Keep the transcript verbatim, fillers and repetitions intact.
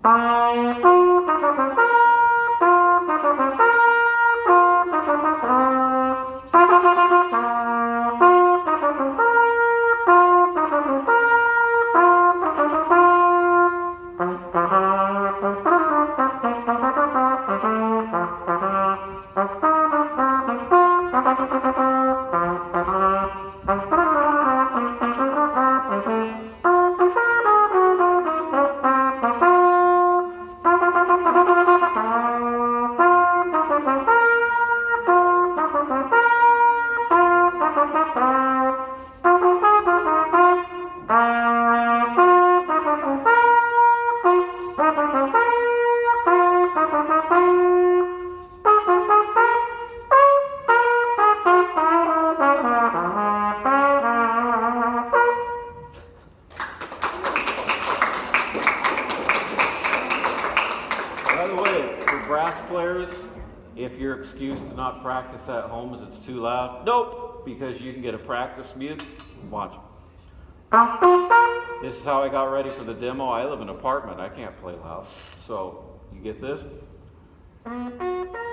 By the way, for brass players, if your excuse to not practice at home is it's too loud, nope, because you can get a practice mute. Watch. This is how I got ready for the demo. I live in an apartment. I can't play loud. So you get this.